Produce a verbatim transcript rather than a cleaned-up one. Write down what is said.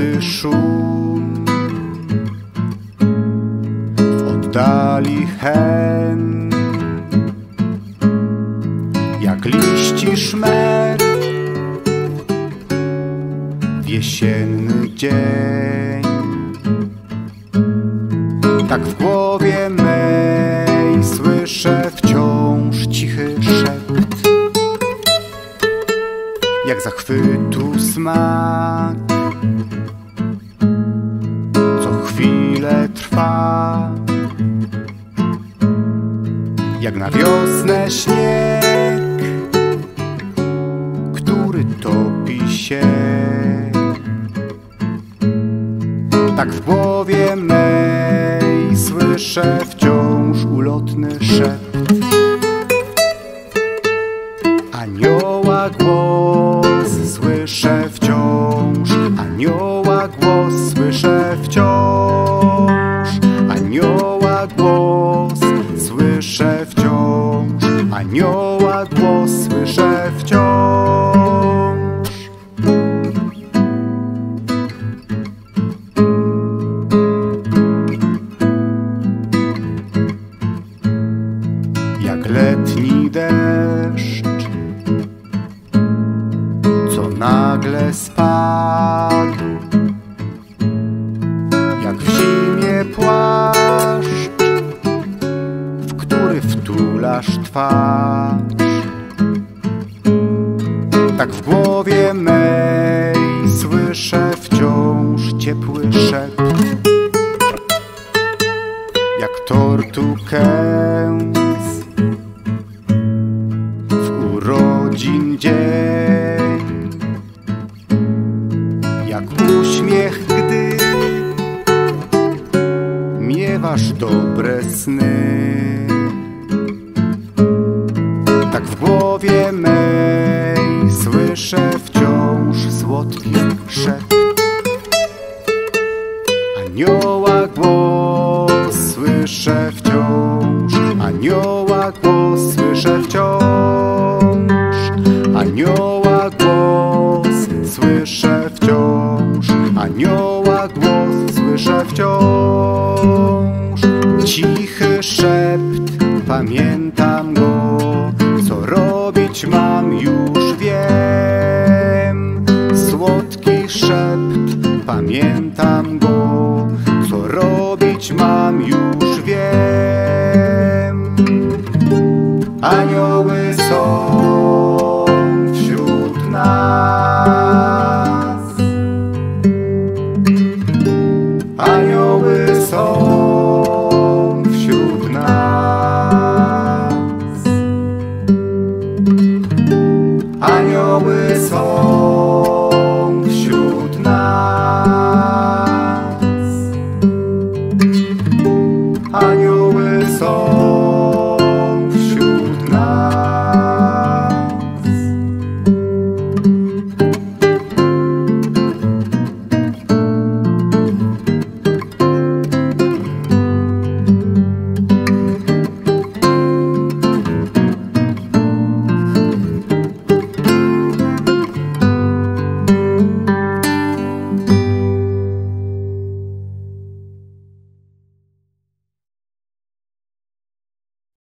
wody szum, w oddali hen, jak liści szmer w jesienny dzień. Tak w głowie mej słyszę wciąż cichy szept, jak zachwytu smak, co chwilę trwa, jak na wiosnę śnieg, który topi się. Tak w głowie mej słyszę wciąż ulotny szept, anioła głos słyszę wciąż, anioła głos słyszę wciąż, anioła głos słyszę wciąż, anioła głos słyszę wciąż. Jak letni deszcz, co nagle spadł, jak w zimie płaszcz, w który wtulasz twarz. Tak w głowie mej słyszę wciąż ciepły szept, jak tortu kęs w urodzin dzień, jak uśmiech, gdy miewasz dobre sny. Tak w głowie mej słyszę wciąż słodki szept, anioła głos słyszę wciąż, anioła głos słyszę wciąż, anioła głos słyszę wciąż, anioła głos słyszę wciąż. Cichy szept, pamiętam go, co robić mam już wiem. Słodki szept, pamiętam go, co robić mam już